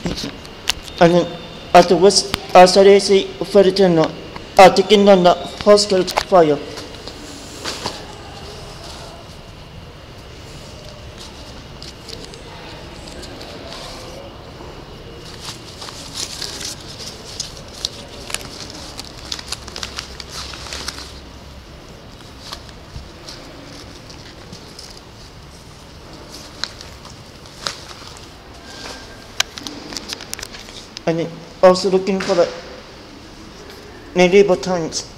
At West Salesi Fertino, taking on the hostel fire. And also looking for the medieval times.